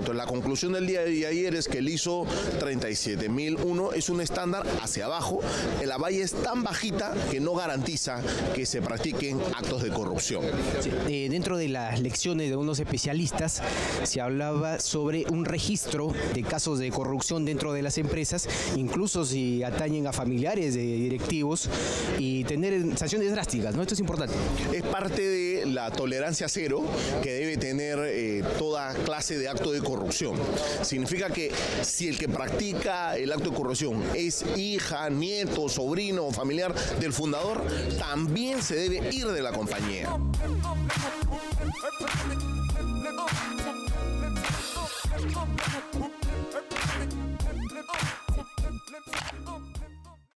Entonces, la conclusión del día de ayer es que el ISO 37001 es un estándar hacia abajo. La valla es tan bajita que no garantiza que se practiquen actos de corrupción. Sí, dentro de las lecciones de unos especialistas se hablaba sobre un registro de casos de corrupción dentro de las empresas, incluso si atañen a familiares de directivos, y tener sanciones drásticas, ¿no? Esto es importante. Es parte de la tolerancia cero que debe tener toda clase de acto de corrupción. Significa que si el que practica el acto de corrupción es hija, nieto, sobrino o familiar del fundador, también se debe ir de la compañía.